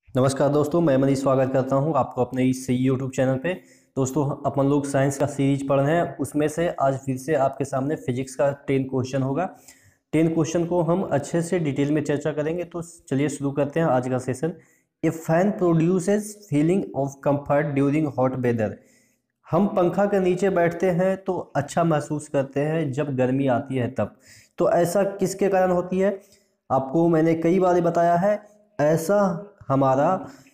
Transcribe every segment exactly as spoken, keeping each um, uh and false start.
नमस्कार दोस्तों, मैं मनीष स्वागत करता हूं आपको अपने इस यूट्यूब चैनल पे। दोस्तों, अपन लोग साइंस का सीरीज पढ़ रहे हैं, उसमें से आज फिर से आपके सामने फिजिक्स का टेन क्वेश्चन होगा। टेन क्वेश्चन को हम अच्छे से डिटेल में चर्चा करेंगे। तो चलिए शुरू करते हैं आज का session. A fan produces feeling of comfort during hot weather. हम पंखा के नीचे बैठते हैं तो अच्छा महसूस करते हैं जब गर्मी आती है तब। तो ऐसा किसके कारण होती है? आपको मैंने कई बार बताया है, ऐसा हमारा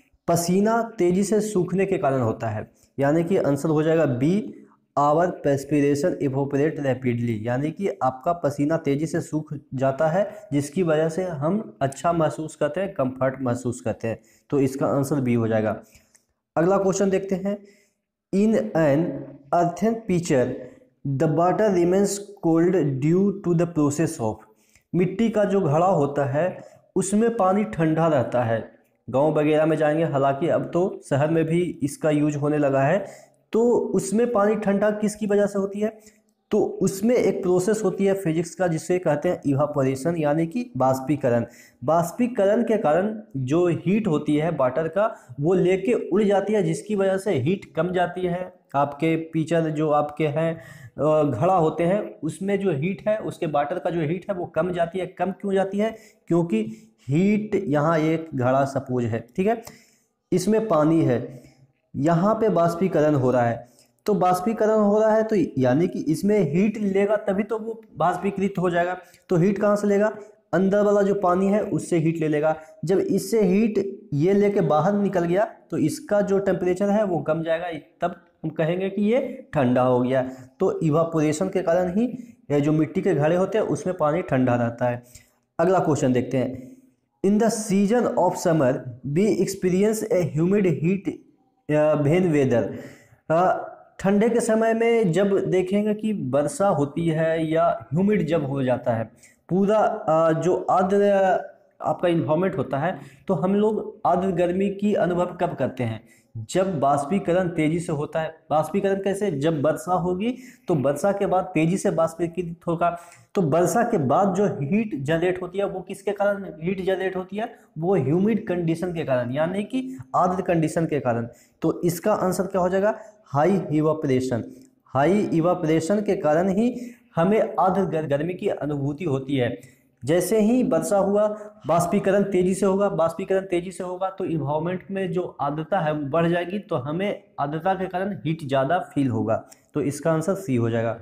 पसीना तेजी से सूखने के कारण होता है। यानी कि आंसर हो जाएगा B, our perspiration evaporate rapidly. यानी कि आपका पसीना तेजी से सूख जाता है जिसकी वजह से हम अच्छा महसूस करते हैं, कंफर्ट महसूस करते हैं। तो इसका आंसर बी हो जाएगा। अगला क्वेश्चन देखते हैं। In an earthen pitcher the water remains cold due to the process of. मिट्टी का जो घड़ा होता है उसमें पानी ठंडा रहता है। गांव वगैरह में जाएंगे, हालांकि अब तो शहर में भी इसका यूज होने लगा है। तो उसमें पानी ठंडा किसकी वजह से होती है? तो उसमें एक प्रोसेस होती है फिजिक्स का जिसे कहते हैं इवापोरेशन, यानी कि बाष्पीकरण। बाष्पीकरण के कारण जो हीट होती है वाटर का वो लेके उड़ जाती है, जिसकी वजह से हीट कम जाती है। आपके पिक्चर जो आपके हैं घड़ा होते हैं उसमें जो हीट है, उसके वाटर का जो हीट है वो कम जाती है। कम क्यों जाती है? क्योंकि हीट, यहाँ एक घड़ा सपोज है, ठीक है, इसमें पानी है, यहाँ पे बाष्पीकरण हो रहा है। तो बाष्पीकरण हो रहा है तो यानी कि इसमें हीट लेगा तभी तो वो बाष्पीकृत हो जाएगा। तो हीट कहाँ से लेगा? अंदर वाला जो पानी है उससे हीट ले लेगा। जब इससे हीट ये लेके बाहर निकल गया तो इसका जो टेम्परेचर है वो कम जाएगा, तब हम कहेंगे कि ये ठंडा हो गया। तो इवापोरेशन के कारण ही ये जो मिट्टी के घड़े होते हैं उसमें पानी ठंडा रहता है। अगला क्वेश्चन देखते हैं। In the season of summer we experience a humid heat when weather. ठंडे के समय में जब देखेंगे कि वर्षा होती है या ह्यूमिड जब हो जाता है, पूरा uh, जो आर्द्र आपका इन्वायरमेंट होता है, तो हम लोग आर्द्र गर्मी की अनुभव कब करते हैं? जब बाष्पीकरण तेजी से होता है। बाष्पीकरण कैसे? जब वर्षा होगी तो वर्षा के बाद तेजी से बाष्पीकृत होगा। तो वर्षा के बाद जो हीट जनरेट होती है वो किसके कारण हीट जनरेट होती है? वो ह्यूमिड कंडीशन के कारण, यानी कि आर्द्र कंडीशन के कारण। तो इसका आंसर क्या हो जाएगा? High evaporation. हाई इवापोरेशन के कारण ही हमें आर्द्र गर्मी की अनुभूति होती है। जैसे ही वर्षा हुआ बाष्पीकरण तेजी से होगा, बाष्पीकरण तेजी से होगा तो इन्वायरमेंट में जो आर्द्रता है वो बढ़ जाएगी, तो हमें आर्द्रता के कारण हीट ज़्यादा फील होगा। तो इसका आंसर सी हो जाएगा।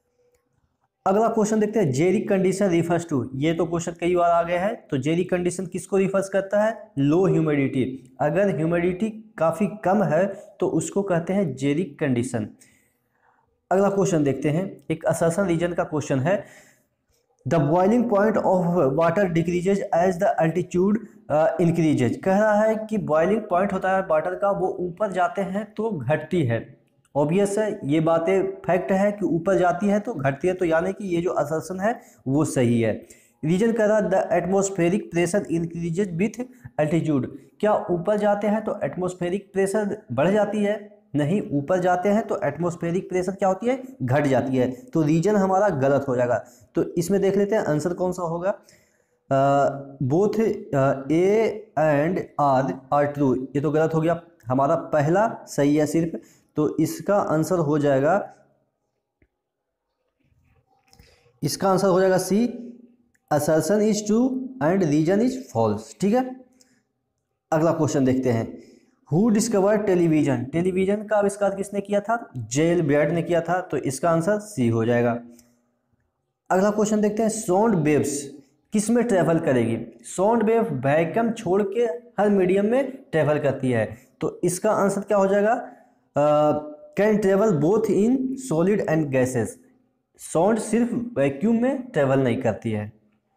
अगला क्वेश्चन देखते हैं। Xeric condition refers to. ये तो क्वेश्चन कई बार आ गया है। तो जेरिक कंडीशन किसको रिफर्स करता है? लो ह्यूमिडिटी। अगर ह्यूमिडिटी काफ़ी कम है तो उसको कहते हैं जेरिक कंडीशन। अगला क्वेश्चन देखते हैं। एक असर्शन रीजन का क्वेश्चन है। The boiling point of water decreases as the altitude increases. कह रहा है कि बॉइलिंग पॉइंट होता है वाटर का, वो ऊपर जाते हैं तो घटती है। ऑब्वियस है, ये बातें फैक्ट है कि ऊपर जाती है तो घटती है। तो यानी कि ये जो असर्शन है वो सही है। रीजन कह रहा है the atmospheric pressure increases with altitude. क्या ऊपर जाते हैं तो एटमॉस्फेरिक प्रेशर बढ़ जाती है? नहीं, ऊपर जाते हैं तो एटमॉस्फेरिक प्रेशर क्या होती है? घट जाती है। तो रीजन हमारा गलत हो जाएगा। तो इसमें देख लेते हैं आंसर कौन सा होगा। Both A and R are true. ये तो गलत हो गया, हमारा पहला सही है सिर्फ। तो इसका आंसर हो जाएगा इसका आंसर हो जाएगा C, assertion is true and reason is false. ठीक है, अगला क्वेश्चन देखते हैं। Who discover television. टेलीविजन का आविष्कार किसने किया था? जेल ब्रेड ने किया था। तो इसका आंसर सी हो जाएगा। अगला क्वेश्चन देखते हैं। साउंड वेव्स किस में ट्रेवल करेगी? साउंड वेव वैक्यूम छोड़ के हर मीडियम में ट्रेवल करती है। तो इसका आंसर क्या हो जाएगा? Can travel both in solid and gases. Sound सिर्फ वैक्यूम में ट्रेवल नहीं करती है।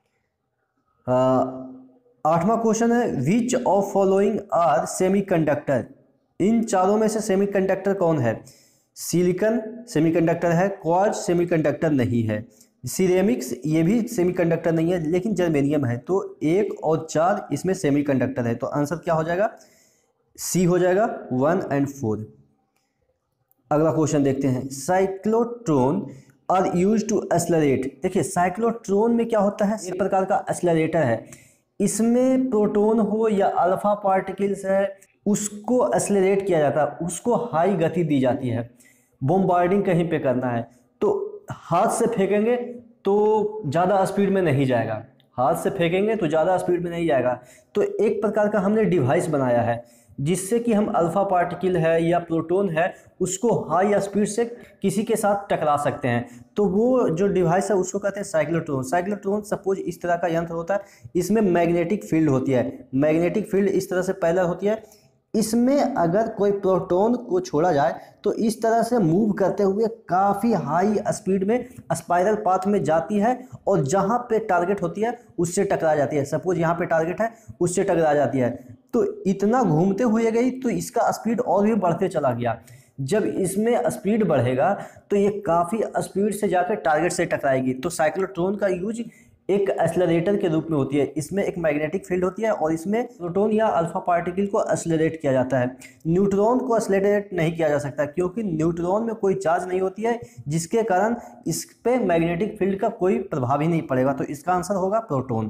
आठवां क्वेश्चन है। Which of following are semiconductor. इन चारों में से सेमीकंडक्टर कौन है? सिलिकॉन सेमीकंडक्टर है, क्वार्ट्ज सेमीकंडक्टर नहीं है, सिरेमिक्स ये भी सेमीकंडक्टर नहीं है, लेकिन जर्मेनियम है। तो एक और चार इसमें सेमीकंडक्टर है। तो आंसर क्या हो जाएगा? सी हो जाएगा, वन एंड फोर। अगला क्वेश्चन देखते हैं। Cyclotron are use to accelerate. देखिए साइक्लोट्रॉन में क्या होता है? एक प्रकार का एक्सलरेटर है। इसमें प्रोटॉन हो या अल्फा पार्टिकल्स है उसको एक्सेलरेट किया जाता है, उसको हाई गति दी जाती है। बॉम्बार्डिंग कहीं पे करना है तो हाथ से फेंकेंगे तो ज़्यादा स्पीड में नहीं जाएगा, हाथ से फेंकेंगे तो ज़्यादा स्पीड में नहीं जाएगा। तो एक प्रकार का हमने डिवाइस बनाया है जिससे कि हम अल्फा पार्टिकल है या प्रोटॉन है उसको हाई स्पीड से किसी के साथ टकरा सकते हैं। तो वो जो डिवाइस है उसको कहते हैं साइक्लोट्रॉन। साइक्लोट्रॉन सपोज इस तरह का यंत्र होता है, इसमें मैग्नेटिक फील्ड होती है, मैग्नेटिक फील्ड इस तरह से पैदा होती है। इसमें अगर कोई प्रोटॉन को छोड़ा जाए तो इस तरह से मूव करते हुए काफ़ी हाई स्पीड में स्पाइरल पाथ में जाती है और जहाँ पे टारगेट होती है उससे टकरा जाती है। सपोज यहाँ पे टारगेट है उससे टकरा जाती है, तो इतना घूमते हुए गई तो इसका स्पीड और भी बढ़ते चला गया। जब इसमें स्पीड बढ़ेगा तो ये काफ़ी स्पीड से जाकर टारगेट से टकराएगी। तो साइक्लोट्रॉन का यूज एक एक्सेलरेटर के रूप में होती है। इसमें एक मैग्नेटिक फील्ड होती है और इसमें प्रोटॉन या अल्फा पार्टिकल को एक्सेलरेट किया जाता है। न्यूट्रॉन को एक्सेलरेट नहीं किया जा सकता क्योंकि न्यूट्रॉन में कोई चार्ज नहीं होती है, जिसके कारण इस पे मैग्नेटिक फील्ड का कोई प्रभाव ही नहीं पड़ेगा। तो इसका आंसर होगा प्रोटॉन।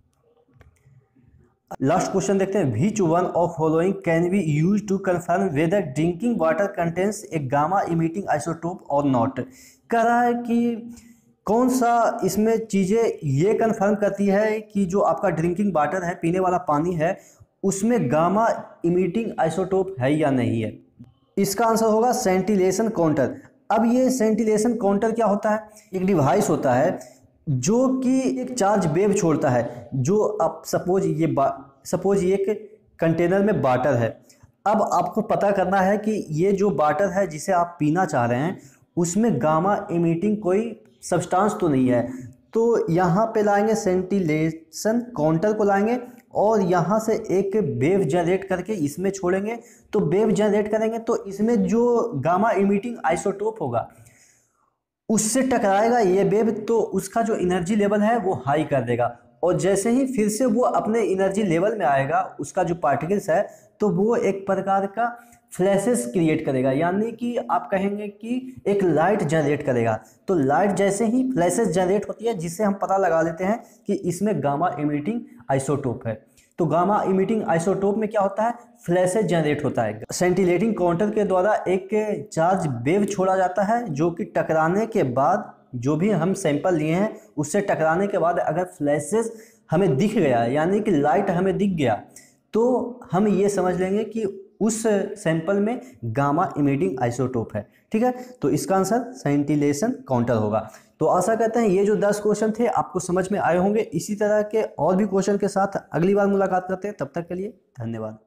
लास्ट क्वेश्चन देखते हैं। Which one of following can be use to confirm whether drinking water contains a gamma emitting isotope और नॉट। कह रहा है कि कौन सा इसमें चीज़ें ये कंफर्म करती है कि जो आपका ड्रिंकिंग वाटर है, पीने वाला पानी है, उसमें गामा इमिटिंग आइसोटोप है या नहीं है। इसका आंसर होगा सेंटिलेशन काउंटर। अब ये सेंटिलेशन काउंटर क्या होता है? एक डिवाइस होता है जो कि एक चार्ज वेव छोड़ता है। जो आप सपोज ये सपोज ये एक कंटेनर में वाटर है। अब आपको पता करना है कि ये जो वाटर है जिसे आप पीना चाह रहे हैं उसमें गामा इमिटिंग कोई सब्सटेंस तो नहीं है। तो यहाँ पे लाएंगे सेंटिलेशन काउंटर को लाएंगे और यहाँ से एक वेव जनरेट करके इसमें छोड़ेंगे। तो वेव जनरेट करेंगे तो इसमें जो गामा इमिटिंग आइसोटोप होगा उससे टकराएगा ये वेव, तो उसका जो एनर्जी लेवल है वो हाई कर देगा। और जैसे ही फिर से वो अपने एनर्जी लेवल में आएगा उसका जो पार्टिकल्स है तो वो एक प्रकार का फ्लैशेस क्रिएट करेगा, यानी कि आप कहेंगे कि एक लाइट जनरेट करेगा। तो लाइट जैसे ही फ्लैशेस जनरेट होती है जिससे हम पता लगा लेते हैं कि इसमें गामा इमिटिंग आइसोटोप है। तो गामा इमिटिंग आइसोटोप में क्या होता है? फ्लैशेस जनरेट होता है। सेंटिलेटिंग काउंटर के द्वारा एक चार्ज वेव छोड़ा जाता है जो कि टकराने के बाद जो भी हम सैंपल लिए हैं उससे टकराने के बाद अगर फ्लैशेस हमें दिख गया यानी कि लाइट हमें दिख गया तो हम ये समझ लेंगे कि उस सैंपल में गामा इमिटिंग आइसोटोप है। ठीक है, तो इसका आंसर सेंटिलेशन काउंटर होगा। तो आशा करते हैं ये जो दस क्वेश्चन थे आपको समझ में आए होंगे। इसी तरह के और भी क्वेश्चन के साथ अगली बार मुलाकात करते हैं, तब तक के लिए धन्यवाद।